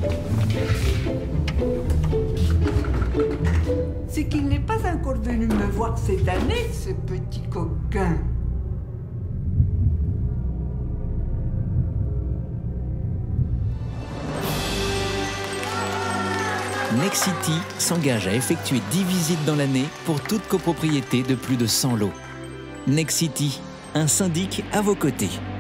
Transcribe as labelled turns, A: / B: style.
A: C'est qu'il n'est pas encore venu me voir cette année, ce petit coquin.
B: Nexity s'engage à effectuer 10 visites dans l'année pour toute copropriété de plus de 100 lots. Nexity, un syndic à vos côtés.